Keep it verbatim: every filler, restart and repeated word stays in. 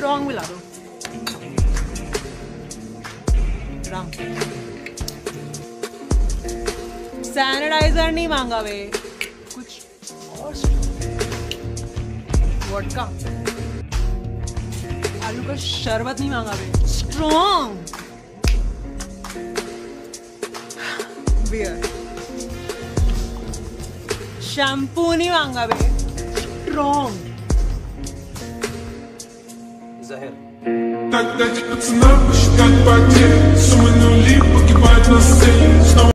Strong मिला दो। Ram sanitiser नहीं मांगा वे, कुछ और वोडका, आलू का शरबत नहीं मांगा वे, स्ट्रॉन्ग बियर, शैम्पू नहीं मांगा वे, स्ट्रॉन्ग जहर। Так дать пацанам посчитать потери, суммы нули погибают на сцене.